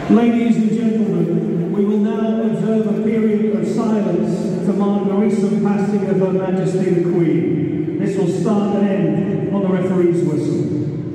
Ladies and gentlemen, we will now observe a period of silence to mark the recent passing of Her Majesty the Queen. This will start and end on the referee's whistle.